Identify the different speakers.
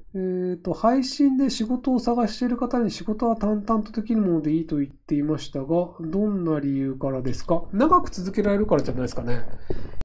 Speaker 1: 配信で仕事を探している方に仕事は淡々とできるものでいいと言っていましたが、どんな理由からですか？長く続けられるからじゃないですかね。